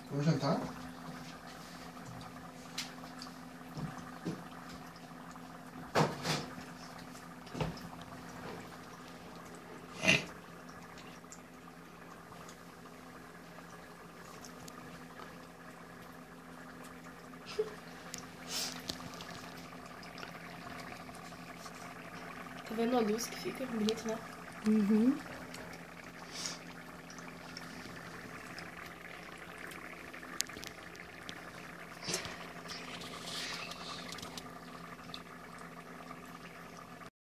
Vamos jantar? Tá vendo a luz que fica bonito, né? Uhum.